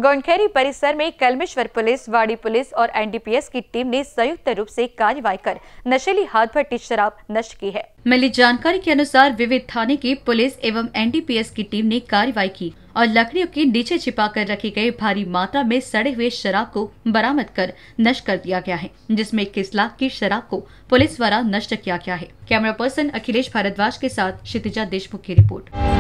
गोंडखेरी परिसर में Kalmeshwar police, Wadi police और एनडीपीएस की टीम ने संयुक्त रूप से कार्रवाई कर नशीली हाथ भट्टी शराब नष्ट की है। मिली जानकारी के अनुसार विविध थाने की पुलिस एवं एनडीपीएस की टीम ने कार्रवाई की और लकड़ियों के नीचे छिपाकर रखे गए भारी मात्रा में सड़े हुए शराब को बरामद कर नष्ट कर दिया गया है, जिसमें 21 लाख की शराब को पुलिस द्वारा नष्ट किया गया है। कैमरा पर्सन अखिलेश भारद्वाज के साथ क्षितिजा देशमुख की रिपोर्ट।